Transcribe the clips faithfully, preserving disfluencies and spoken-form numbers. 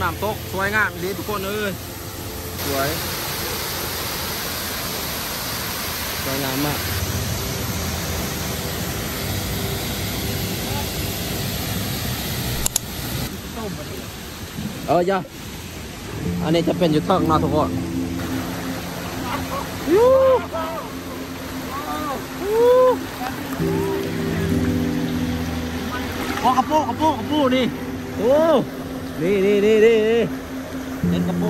น้ำตกสวยงามดีทุกคนเอ้ยสวยสวยงามมากเออย่าอันนี้จะเป็นอยู่เทิงนะทุกคนโอ้กระปูกระปูกระปูนี่โอ้นี่นี่นี่นี่เล่นกระปู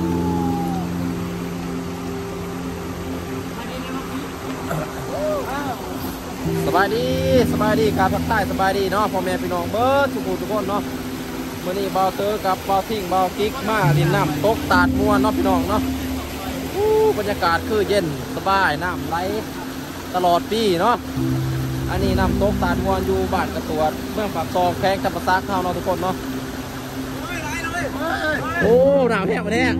สบายดีสบายดีการทักทายสบายดีเนาะพ่อแม่พี่น้องเบิร์ดทุกคนทุกคนเนาะมื่อนี้เบาเตอร์กับเบาทิ้งเบากิ๊กมาดินน้ำตกตาดมัวเนาะพี่น้องเนาะบรรยากาศคือเย็นสบายน้ำไหลตลอดปีเนาะอันนี้น้ำตกตาดมัวอยู่บ้านกระตวดเมืองปากซองแข้งจับประซักเท่าเนาะทุกคนเนาะโอ้หนาวแทบมาเนี่ย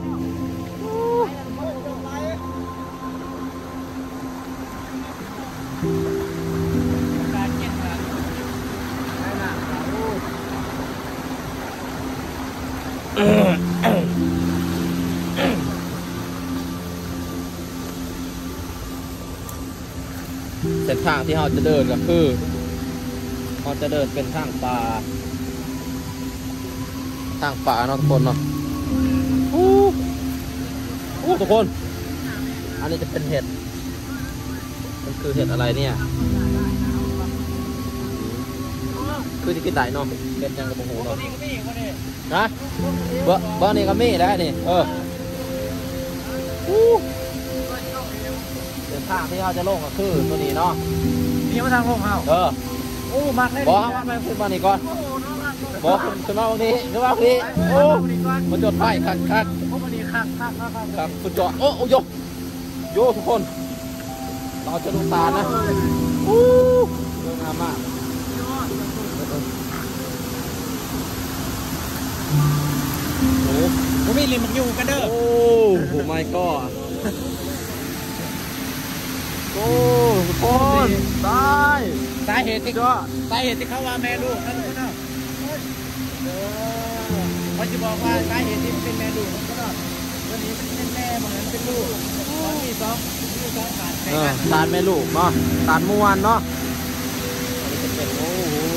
เส้นทางที่เราจะเดินก็คือเราจะเดินเป็นทางป่าทางป่าเนาะทุกคนเนาะโอ้โอ้ทุกคนอันนี้จะเป็นเห็ดมันคือเห็ดอะไรเนี่ยคือที่กินได้เนาะเห็ดยังกระโปงหูเนาะนะบ้าบ้านนี้ก็มีได้นี่เออเส้นทางที่เราจะลงก็คือตัวนี้เนาะนี่มาทางลงเฮาเออโอ้มักเลยบอกมาขึ้นมานี่ก่อนบอกขึ้นมาตรงนี้ขึ้นมาตรงนี้โอ้มันจดไฟคักคักโอ้มันดีคักคักคักครับสุดยอดโอ้โยโยทุกคนเราจะดูตานะโอ้สวยงามมากโอ้ผมมีลิมมันอยู่กันเด้อโอ้โหไม่ก็โอ้ทุกคนตายสาเหตุที่ก็สาเหตุที่เขาว่าแม่ลูกนั่นเนาะเขาจะบอกว่าสาเหตุที่เป็นแม่ลูกก็ได้วันนี้เป็นแม่เหมือนเป็นลูกวันที่สองที่สองขาดไปกันตาแม่ลูกเนาะตาม้วนเนาะอันนี้จะเป็นโอ้โห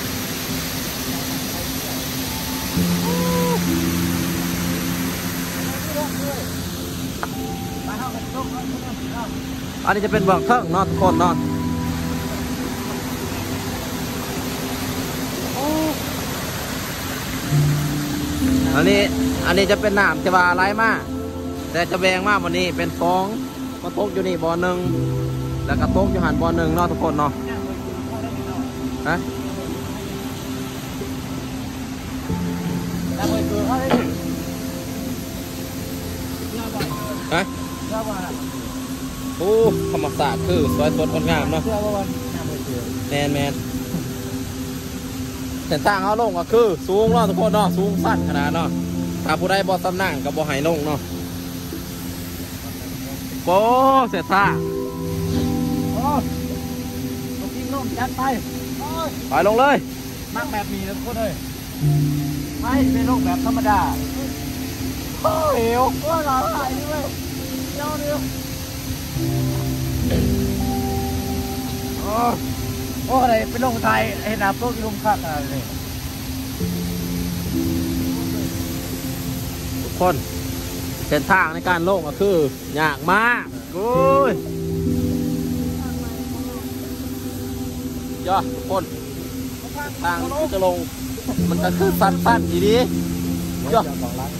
อันนี้จะเป็นเบื้องต้นเนาะทุกคนเนาะอันนี้อันนี้จะเป็นน้ำจะว่าไหลมากแต่จะแบงมากวันนี้เป็นฟองมาตกอยู่นี่บ่อหนึ่งแล้วก็ตกอยู่หันบ่อหนึ่งเนาะทุกคนเนาะฮะฮะโอ้ธรรมศาสตร์คือสวยสดงดงามเนาะแมนแมนเส้นทางเขาลงก็คือสูงเนาะทุกคนเนาะสูงสั้นขนาดเนาะถ้าผู้ใดบ่ตำนั่งกับบ่ให้ลงเนาะโอ้เส้นทางโอ้ลงลงจัดไปไปลงเลยมักแบบนี้นะทุกคนเลยไม่เป็นลงแบบธรรมดาโอ้เหี่ยวโอ้หล่อหายด้วยเจ้าเดียวโอ้โอ้อะไรเป็นลงไทยไอ้น้ำโต๊ะที่ลงคักอะไรเลยทุกคนเส้นทางในการลงก็คือยากมากโอ้ยยอดทุกคนทางที่จะลงมันก็คือสั้นๆทีนี้ยอด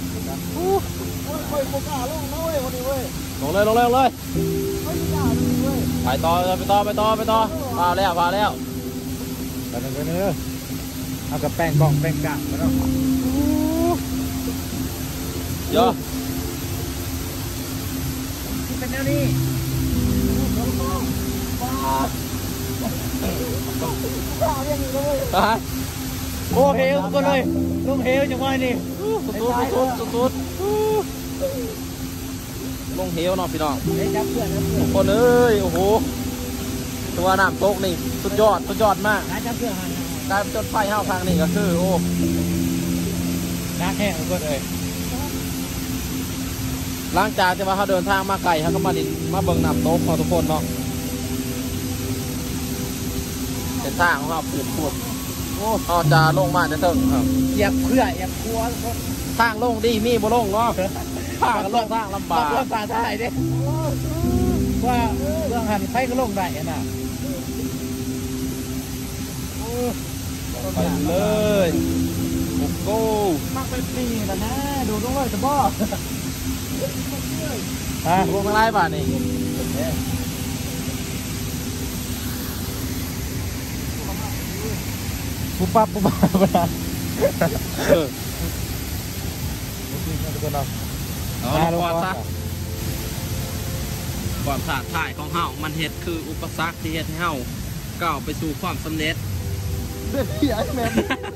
ลงเลยลงเลยลงเลยไปต่อไปต่อไปต่อไปต่อพาแล้วพาแล้วไปเลยไปเลยเอากับแป้งกล่องแป้งกะมาเนาะเยอะเป็นแนวนี้โอ้เฮลก็เลยลงเฮลจังหวะนี้สุดสุดสุดสุดลงเฮลเนาะพี่น้องทุกคนเอ้ยโอ้โหตัวน้ำตกนี่สุดยอดสุดยอดมากการจนไฟห้าวทางนี่ก็คือโอ้นักแห้งทุกคนเลยหลังจากที่ว่าเขาเดินทางมาไกลเขาก็มาดินมาเบิ่งน้ำตกเนาะทุกคนเนาะเป็นทางของเขาปวดปวดโอ้เขาจะลงมาจะถึงครับเหยียบเพื่อเหยียบครัวทุกคนทางลงดีมีบ่ลงเนาะทางก็ลงทางลำบากลำบากได้เด้ว่าเรื่องหันไฟก็ลงได้น่ะไปเลยโอ้โหมากเป็นปีแล้วนะดูต้องเลยจะบ่ฮะรวมอะไรบ้านี่ปุ๊บปั๊บปุ๊บปั๊บเออทุกคนเนาะเอาละก่อนซะความท้าทายของเฮามันเฮ็ดคืออุปสรรคที่เฮ็ดให้เฮาก้าวไปสู่ความสำเร็จเด็ดที่ไอ้แม่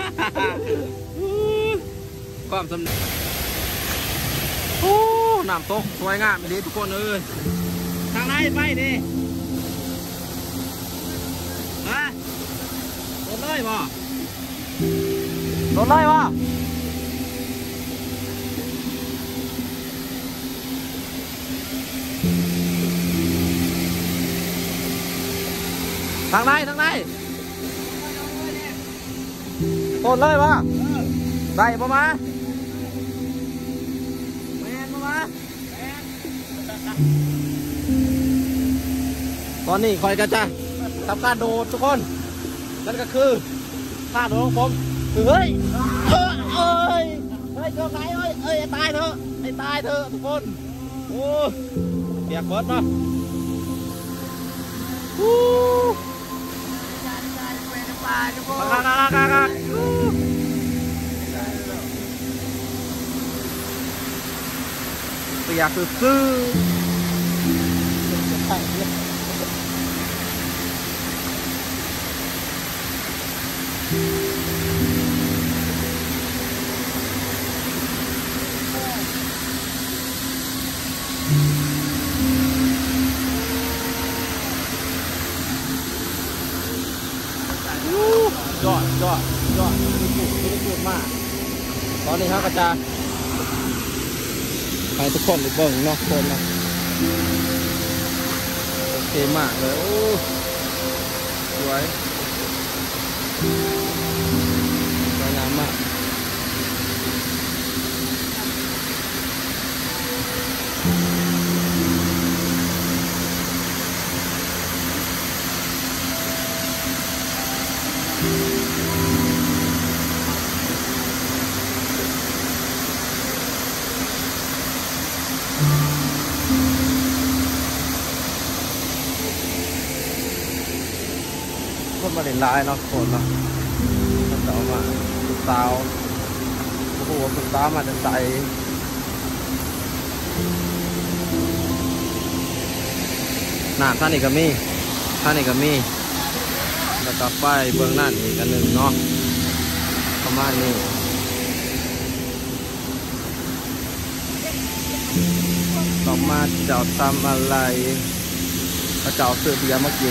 ความสำเร็จโอ้น้ำตกสวยงามดีทุกคนเอ้ยทางไหนไปดิฮะรถเลยบ่รถเลยบ่ทางไหนทางไหนต้นเลยวะได้ปะมาแมนปะมาตอนนี้คอยกันจ้ะทำการโดดทุกคนนั่นก็คือท่าโดดของผมคือเฮ้ยเอ้ยเอ้ยเฮ้ยเจ้าไหนเอ้ยเอ้ยไอ้ตายเถอะไอ้ตายเถอะทุกคนโอ้เปียกเบิดเนาะฮู้มากันกันกันกันเปียกคือซื้อจอดจอดจอดไม่ได้พูดไม่ได้พูดมากตอนนี้เขาก็จะให้ทุกคนดูเบิ่งเนาะคนเนาะโอเคมากเลยโอ้สวยสวยงามมากคนมาเล่นร้ายเนาะคนเนาะมันจะออกมาสุดสาวโอ้โหสุดสาวมาจะใส่หน้าท่านอีกก็มีท่านอีกก็มีแล้วก็ไฟเบื้องหน้าอีกอันหนึ่งเนาะประมาณนี้ต่อมาเจ้าทำอะไรเขาเจ้าซื้อเบียร์มากิน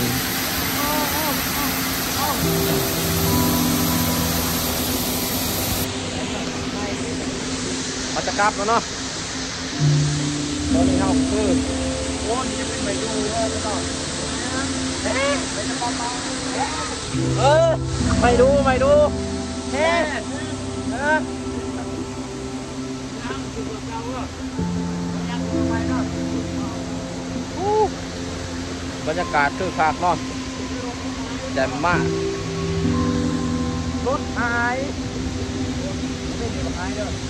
เราจะกลับแล้วเนาะตอนนี้เราคือโอ้ยจะเป็นไปดูเออไม่ต้องเออไม่ดูไม่ดูเฮ้เออบรรยากาศคือคักเนาะแจ่มมากรถหายไม่มีรถหายเด้อ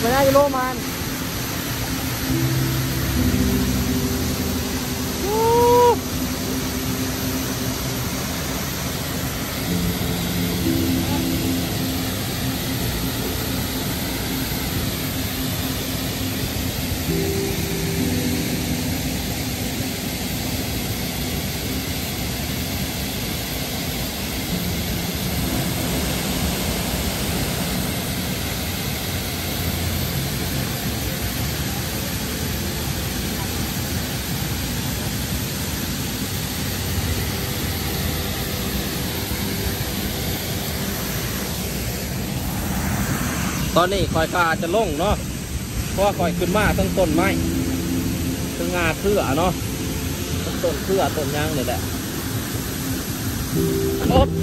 ไปได้กิโลมันตอนนี้คอยกาจะลงเนาะเพราะว่าคอยขึ้นมาทั้งต้นไม้ทั้งงาเพื่อเนาะทั้งต้นเพื่อต้นยางนี่แหละโอ๊บ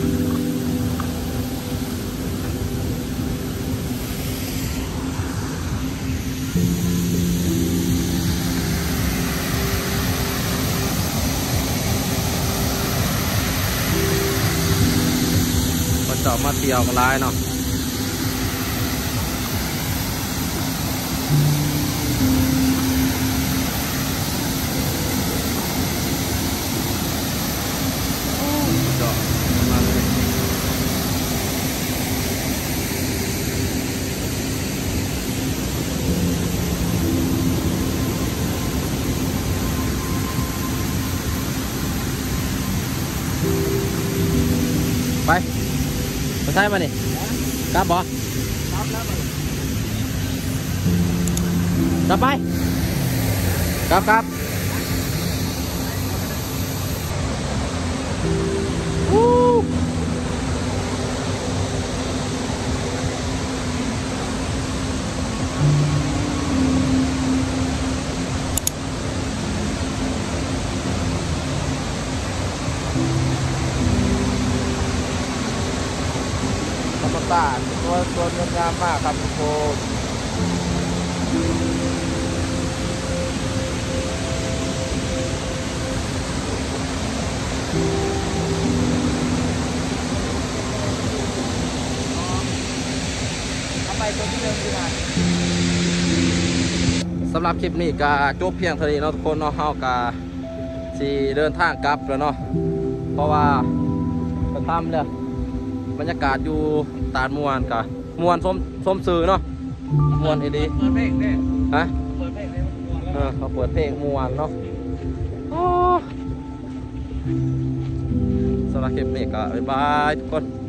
มาเจาะมาเตียวกันลายเนาะไปไปใช่มานี่กลับบ่กลับไปกลับกลับวู้ธรรมศาสตร์ตัวตัวเงินงามมากครับทุกคนสำหรับคลิปนี้ก็จบเพียงเท่านี้เนาะทุกคนเนาะเฮาก็สิเดินทางกลับแล้วเนาะเพราะว่าก็ทำเลยบรรยากาศอยู่ตาดมวนกับมวนส้มส้มซื้อเนาะมวนไอ้ดีเปิดเพลงเนี่ยฮะเปิดเพลงเออเขาเปิดเพลงมวนเนาะสำหรับคลิปนี้ก็บ๊ายบายทุกคน